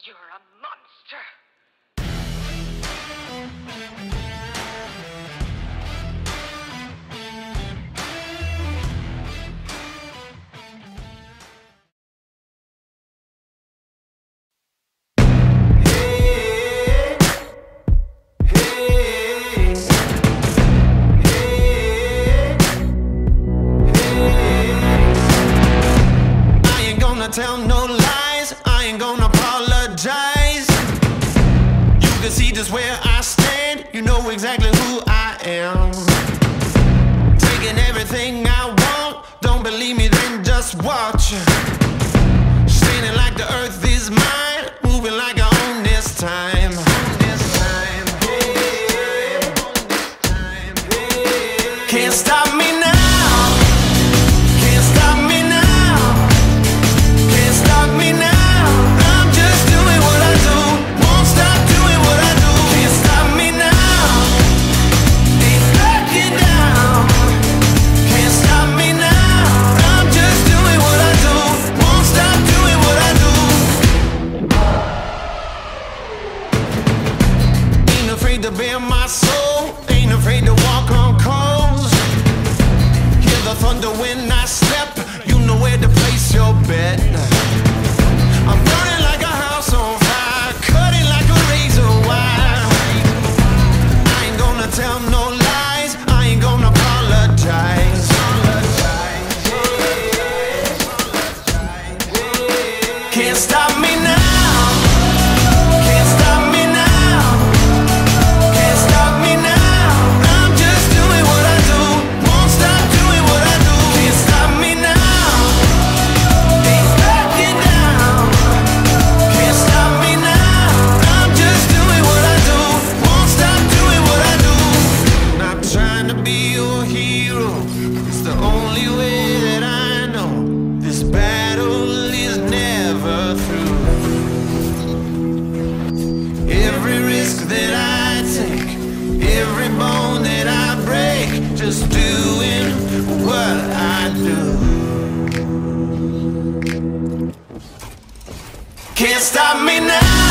You're a monster. Tell no lies, I ain't gonna apologize. You can see just where I stand, you know exactly who I am. Taking everything I want, don't believe me then just watch. Standing like the earth is mine, moving like I own this time. Can't stop me now. To bear my soul, ain't afraid to walk on coals. Hear the thunder when I step, you know where to place your bet. I'm burning like a house on fire, cutting like a razor wire. I ain't gonna tell no lies, I ain't gonna apologize. Can't stop me now. Just doing what I do. Can't stop me now.